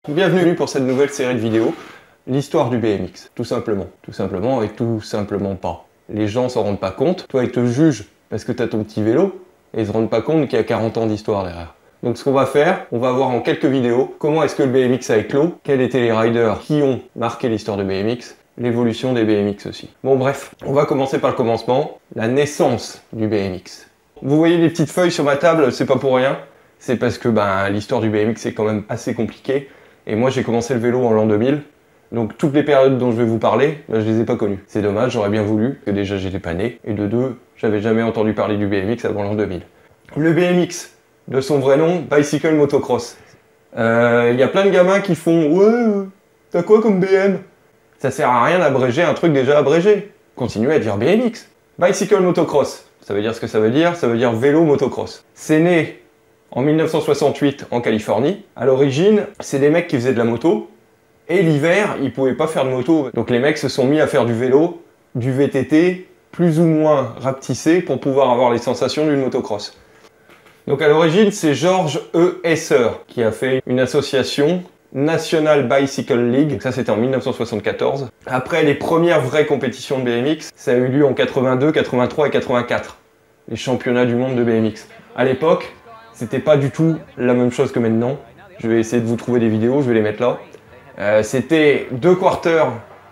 Bienvenue pour cette nouvelle série de vidéos, l'histoire du BMX, tout simplement. Tout simplement et tout simplement pas. Les gens s'en rendent pas compte, toi ils te jugent parce que tu as ton petit vélo, et ils se rendent pas compte qu'il y a 40 ans d'histoire derrière. Donc ce qu'on va faire, on va voir en quelques vidéos comment est-ce que le BMX a éclos, quels étaient les riders qui ont marqué l'histoire de BMX, l'évolution des BMX aussi. Bon bref, on va commencer par le commencement, la naissance du BMX. Vous voyez les petites feuilles sur ma table, c'est pas pour rien, c'est parce que l'histoire du BMX est quand même assez compliquée. Et moi j'ai commencé le vélo en l'an 2000, donc toutes les périodes dont je vais vous parler, je les ai pas connues. C'est dommage, j'aurais bien voulu, que déjà j'étais pas né, et de deux, j'avais jamais entendu parler du BMX avant l'an 2000. Le BMX, de son vrai nom, Bicycle Motocross. Y a plein de gamins qui font « Ouais, t'as quoi comme BM ?» Ça sert à rien d'abréger un truc déjà abrégé. Continuez à dire BMX. Bicycle Motocross, ça veut dire ce que ça veut dire vélo motocross. C'est né en 1968 en Californie. À l'origine, c'est des mecs qui faisaient de la moto, et l'hiver, ils pouvaient pas faire de moto. Donc les mecs se sont mis à faire du vélo, du VTT, plus ou moins rapetissé pour pouvoir avoir les sensations d'une motocross. Donc à l'origine, c'est George E. Esser qui a fait une association, National Bicycle League, donc ça c'était en 1974. Après les premières vraies compétitions de BMX, ça a eu lieu en 82, 83 et 84, les championnats du monde de BMX. À l'époque, c'était pas du tout la même chose que maintenant. Je vais essayer de vous trouver des vidéos, je vais les mettre là. C'était 2 quarters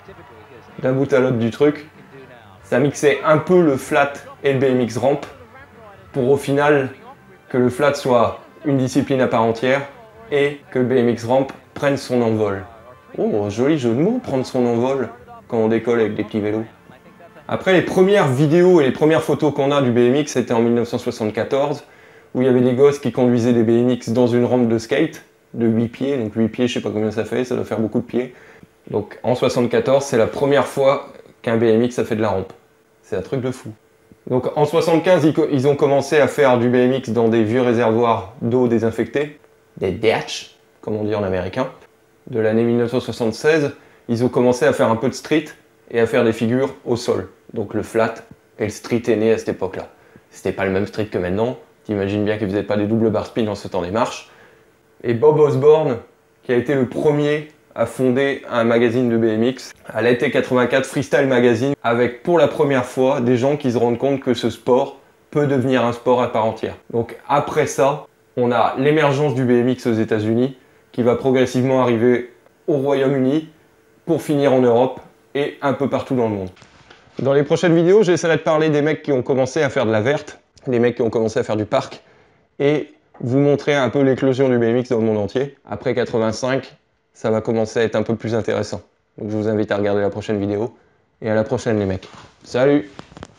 d'un bout à l'autre du truc. Ça mixait un peu le flat et le BMX ramp pour au final que le flat soit une discipline à part entière et que le BMX ramp prenne son envol. Oh, joli jeu de mots, prendre son envol quand on décolle avec des petits vélos. Après, les premières vidéos et les premières photos qu'on a du BMX, c'était en 1974. Où il y avait des gosses qui conduisaient des BMX dans une rampe de skate de 8 pieds, donc 8 pieds, je sais pas combien ça fait, ça doit faire beaucoup de pieds. Donc en 74, c'est la première fois qu'un BMX a fait de la rampe. C'est un truc de fou. Donc en 75, ils ont commencé à faire du BMX dans des vieux réservoirs d'eau désinfectés, des ditches, comme on dit en américain. De l'année 1976, ils ont commencé à faire un peu de street et à faire des figures au sol. Donc le flat et le street est né à cette époque-là. C'était pas le même street que maintenant. T'imagines bien qu'ils faisaient pas des doubles bar spin en sautant des marches. Et Bob Osborne, qui a été le premier à fonder un magazine de BMX, à l'été 84 Freestyle Magazine, avec pour la première fois des gens qui se rendent compte que ce sport peut devenir un sport à part entière. Donc après ça, on a l'émergence du BMX aux États-Unis, qui va progressivement arriver au Royaume-Uni, pour finir en Europe et un peu partout dans le monde. Dans les prochaines vidéos, j'essaierai de parler des mecs qui ont commencé à faire de la verte, les mecs qui ont commencé à faire du parc, et vous montrer un peu l'éclosion du BMX dans le monde entier. Après 85, ça va commencer à être un peu plus intéressant. Donc je vous invite à regarder la prochaine vidéo, et à la prochaine les mecs. Salut!